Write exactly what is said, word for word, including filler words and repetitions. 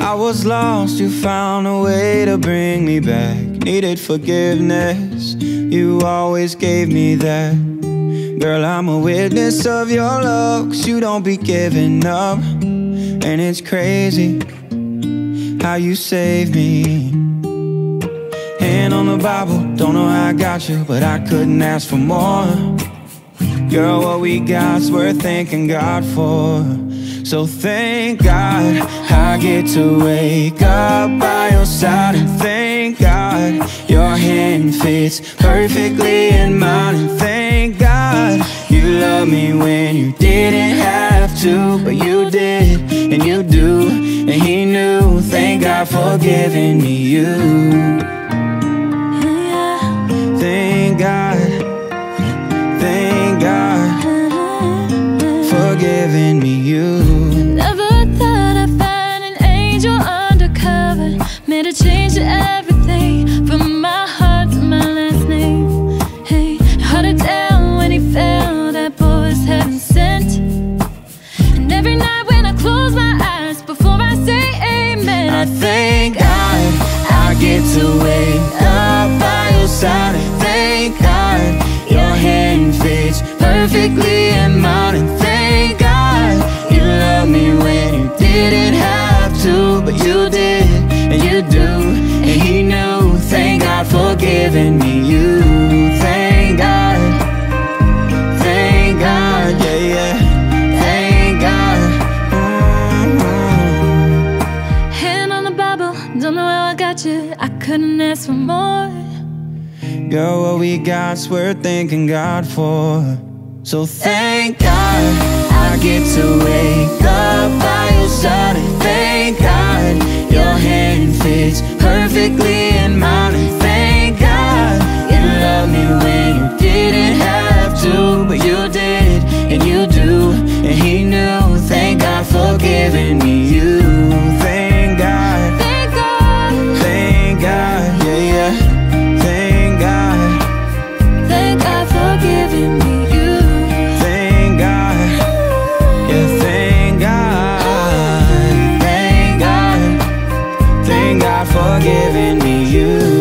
I was lost, you found a way to bring me back. Needed forgiveness, you always gave me that. Girl, I'm a witness of your love, 'cause you don't be giving up. And it's crazy how you saved me. Hand on the Bible, don't know how I got you, but I couldn't ask for more. Girl, what we got's worth thanking God for. So thank God I get to wake up by your side. And thank God your hand fits perfectly in mine. And thank God you love me when you didn't have to, but you did, and you do, and he knew. Thank God for giving me you. Thank God, thank God for giving me you. Never thought I'd find an angel undercover. Made a change to everything, from my heart to my last name. Hey, hard to tell when he fell, that boy was heaven sent. And every night when I close my eyes, before I say amen, I thank God I get to wake up by your side. And thank God your hand fits perfectly in mine. And thank God you love me when you didn't have to, but you did, and you do, and he knew. Thank God for giving me you. Thank God, thank God, yeah, yeah. Thank God. Mm-hmm. hand on the Bible, don't know how I got you, I couldn't ask for more. Girl, what we got's worth thanking God for. So thank God I get to wake up by your side. And thank God your hand fits perfectly in mine. And thank God you love me when you didn't have to, but you did, and you do, and he knew. Thank God for giving me you. Thank God, Thank God, thank God, yeah, yeah. Thank God, thank God for giving me you. thank God, yeah, thank God, thank God, thank God for giving me you.